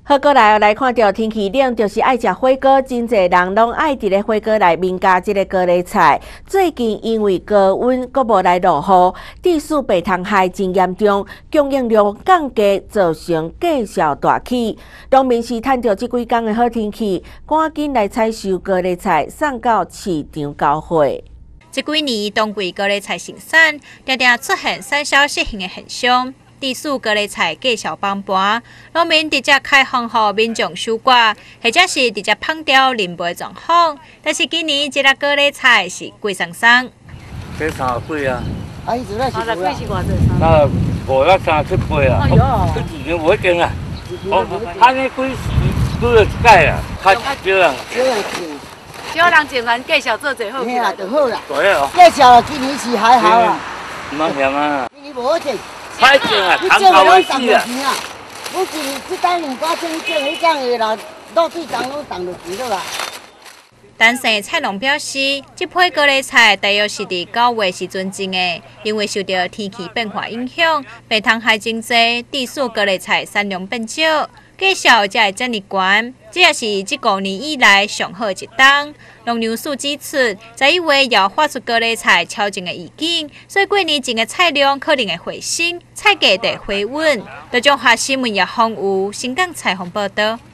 好，过来看到天气冷，就是爱食火锅，真侪人拢爱伫咧火锅内面加即个高丽菜。最近因为高温，阁无来落雨，地势白塘害真严重，供应量降低，造成价销大起。农民是趁着即几天的好天气，赶紧来采收高丽菜，送到市场交货。 这几年冬季高丽菜生产常常出现产销失衡的现象。地属高丽菜价销崩盘，农民直接开放予民众收割，或者是直接放掉零卖状况。但是今年这粒高丽菜是贵上上。 这30几啊？ 啊，伊做那是 30几是偌济？ 那537倍啊！ 哎呦， 这2年无见啊！安尼几了一届啊，较少人。 少人种完价销做最好。 嘿啦，就好啦。 对啊。 价销今年是还好啦。 唔通嫌啊！ 今年无好种。 歹种啊， 你谈种的拢头的死啊！ 我今这单2寡种，迄种的啦，落地长拢动就钱了啦。 但是菜农表示，这批高丽菜大约是伫9月时阵种的，因为受到天气变化影响，白塘害真济，地属高丽菜产量变少，价销才会这么悬。这也是这5年以来上好一档。农粮署指出，11月要发出高丽菜超种的预警，所以过年种的菜量可能会回升，菜价得回稳。台中华新闻叶方宇新港采访报道。